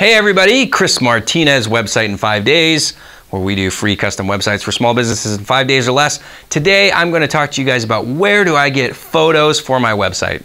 Hey everybody, Chris Martinez, Website in 5 Days, where we do free custom websites for small businesses in 5 days or less. Today, I'm going to talk to you guys about where do I get photos for my website.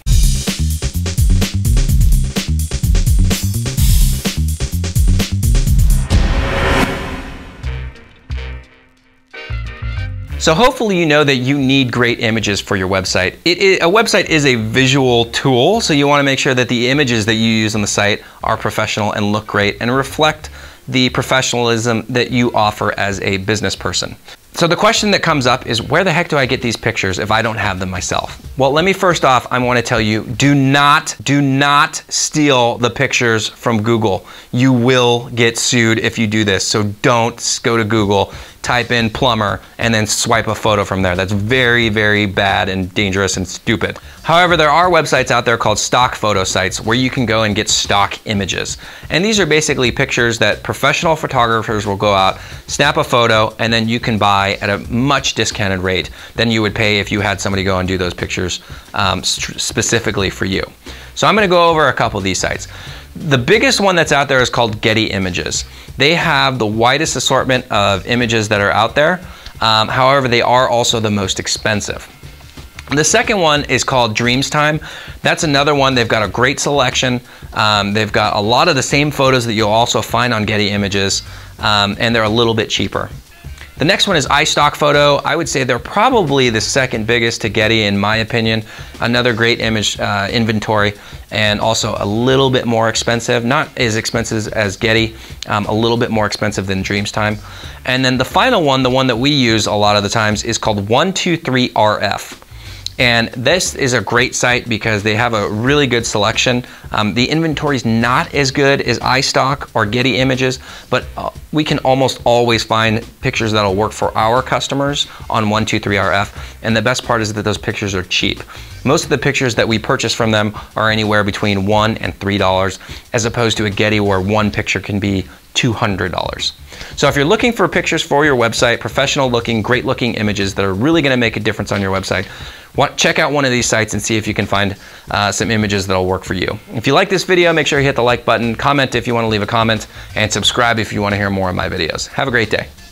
So hopefully you know that you need great images for your website. A website is a visual tool, so you want to make sure that the images that you use on the site are professional and look great and reflect the professionalism that you offer as a business person. So the question that comes up is, where the heck do I get these pictures if I don't have them myself? Well, let me first off, I want to tell you, do not steal the pictures from Google. You will get sued if you do this, so don't go to Google, type in plumber, and then swipe a photo from there. That's very, very bad and dangerous and stupid. However, there are websites out there called stock photo sites where you can go and get stock images. And these are basically pictures that professional photographers will go out, snap a photo, and then you can buy at a much discounted rate than you would pay if you had somebody go and do those pictures specifically for you. So I'm going to go over a couple of these sites. The biggest one that's out there is called Getty Images. They have the widest assortment of images that are out there. However, they are also the most expensive. The second one is called Dreamstime. That's another one. They've got a great selection. They've got a lot of the same photos that you'll also find on Getty Images, and they're a little bit cheaper. The next one is iStockPhoto. I would say they're probably the second biggest to Getty in my opinion. Another great image inventory, and also a little bit more expensive. Not as expensive as Getty, a little bit more expensive than Dreamstime. And then the final one, the one that we use a lot of the times, is called 123RF. And this is a great site because they have a really good selection. The inventory is not as good as iStock or Getty Images, but we can almost always find pictures that'll work for our customers on 123RF. And the best part is that those pictures are cheap. Most of the pictures that we purchase from them are anywhere between $1 and $3, as opposed to a Getty where one picture can be $200. So if you're looking for pictures for your website, professional looking, great looking images that are really going to make a difference on your website, check out one of these sites and see if you can find some images that'll work for you. If you like this video, make sure you hit the like button, comment if you want to leave a comment, and subscribe if you want to hear more of my videos. Have a great day.